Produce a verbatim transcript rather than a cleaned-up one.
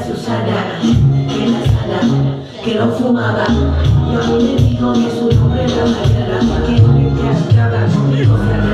Susana, que la sana, que no fumaba. Yo a mí me dijo que su nombre era Mariana, que no me encantaba conmigo.